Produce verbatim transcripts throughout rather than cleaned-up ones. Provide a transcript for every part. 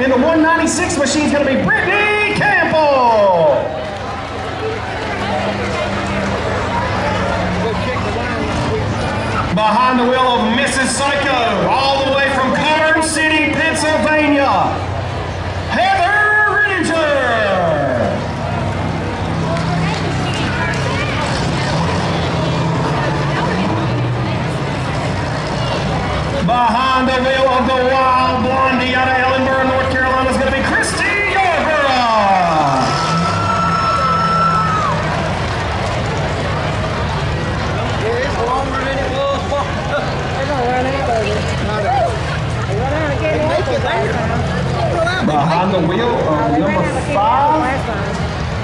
In the one ninety-six machine is going to be Brittany Campbell. Behind the wheel of Missus Psycho, all the way from Carter City, Pennsylvania, Heather Ranger. Behind the wheel of the Wild Blondie out of Ellenboro, North Carolina is going to be Christy Yarborough. It's longer than it was. They're going to run out of it. They run out again. Behind the wheel of number five.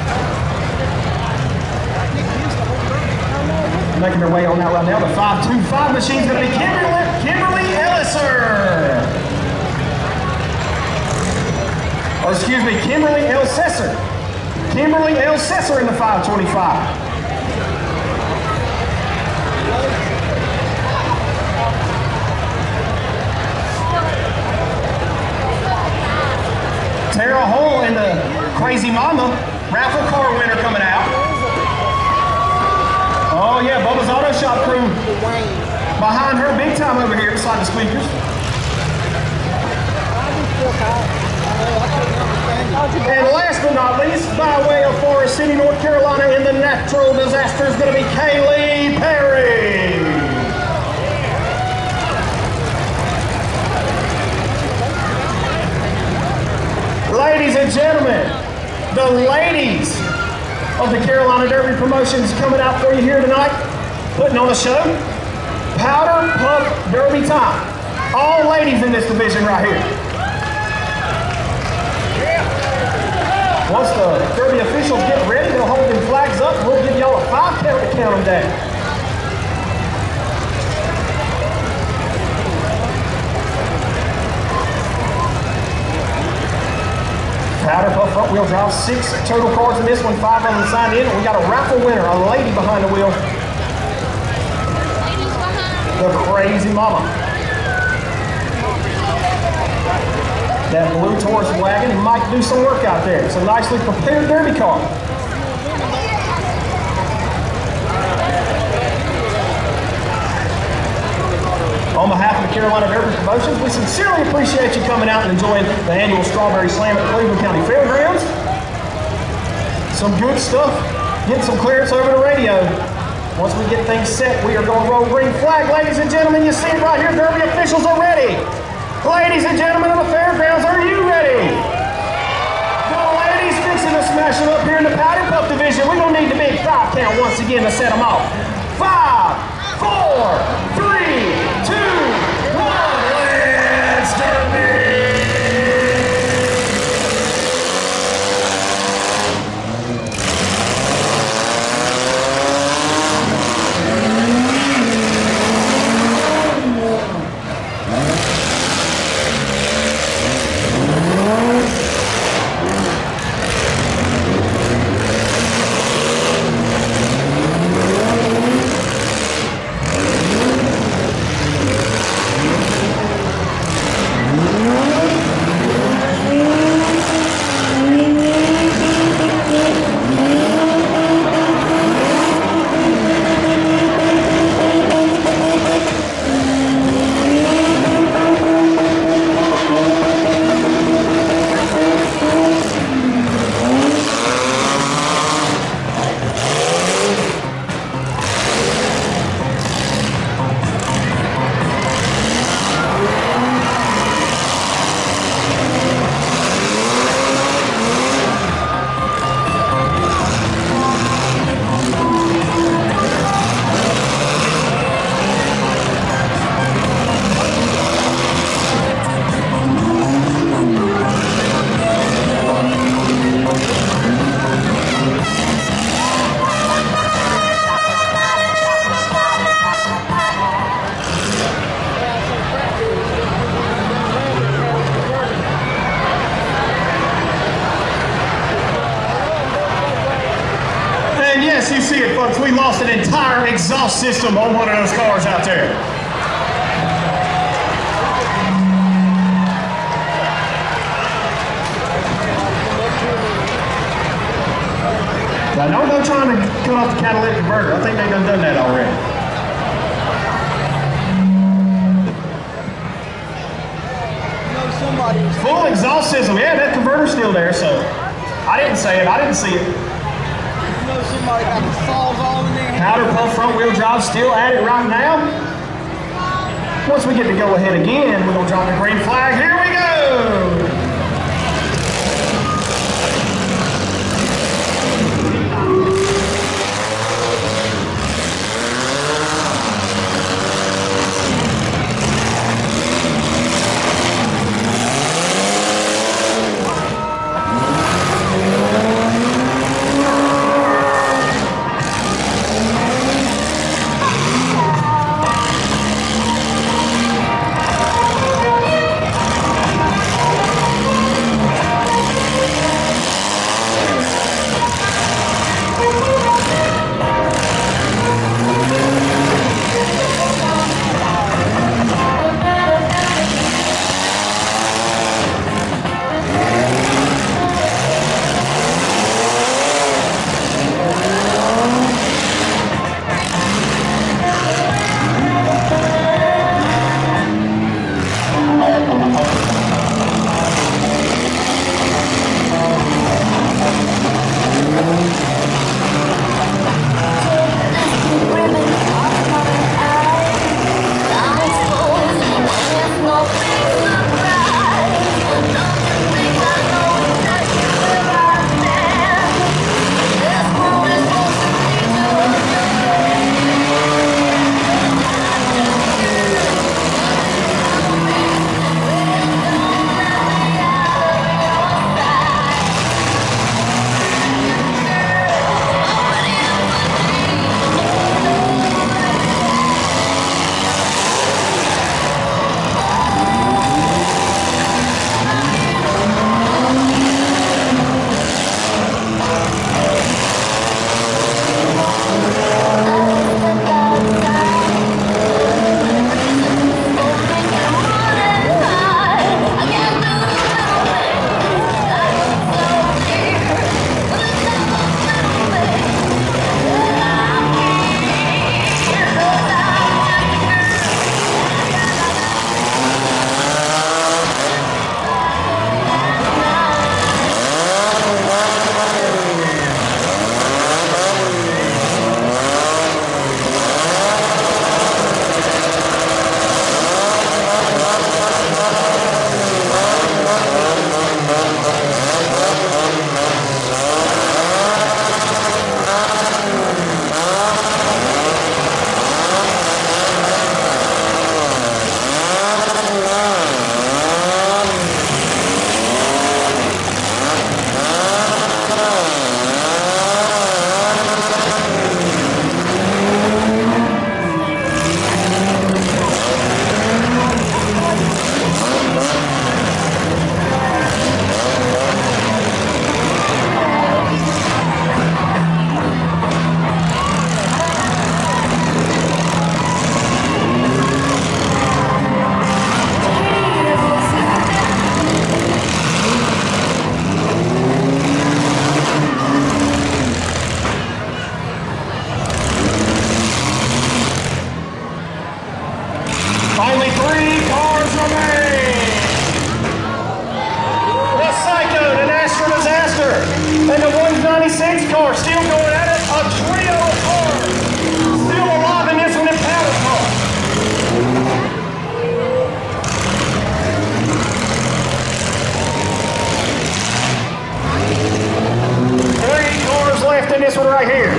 Making their way on out right now. The five two five machine is going to be Kimberly, Kimberly Ellisser. Or excuse me, Kimberly Elsesser. Kimberly Elsesser in the five twenty-five. Tara Hole in the Crazy Mama raffle car winner coming out. Oh yeah, Bubba's Auto Shop crew behind her big time over here beside the squeakers. And last but not least, by way of Forest City, North Carolina, in the natural disaster is going to be Kaylee Perry. Ladies and gentlemen, the ladies of the Carolina Derby Promotions coming out for you here tonight, putting on a show. Powder Puff Derby time. All ladies in this division right here. Once the Derby officials get ready, they'll hold them flags up. We'll give y'all a five count to count them down. Powder Puff front wheel drive, six total cars in this one, five of them signed in. We got a raffle winner, a lady behind the wheel. The Crazy Mama. That blue Taurus wagon might do some work out there. It's a nicely prepared derby car. On behalf of the Carolina Derby Promotions, we sincerely appreciate you coming out and enjoying the annual Strawberry Slam at Cleveland County Fairgrounds. Some good stuff. Get some clearance over the radio. Once we get things set, we are going to roll green flag. Ladies and gentlemen, you see it right here. Derby officials are ready. Ladies and gentlemen of the fairgrounds, are you ready? The ladies fixing to smash it up here in the Powder Puff division. We're going to need the big five count once again to set them off. Five, four, three, two, one. Let's Derby! You see it, folks. We lost an entire exhaust system on one of those cars out there. Now, don't go trying to cut off the catalytic converter. I think they've done done that already. Full exhaust system. Yeah, that converter's still there, so I didn't say it. I didn't see it. You know somebody got the saws all in there. Powder puff front wheel drive still at it right now. Once we get to go ahead again, we're going to drop the green flag. Here we go. Only three cars remain. The Psycho, the Astro Disaster, and the one ninety-six car still going at it. A trio of cars still alive in this one in powder car. Three cars left in this one right here.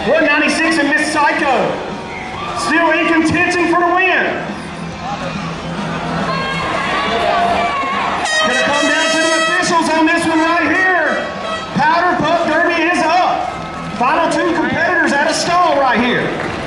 one ninety-six and Miss Psycho. Still in contention for the win. Gonna come down to the officials on this one right here. Powder Puff Derby is up. Final two competitors at a stall right here.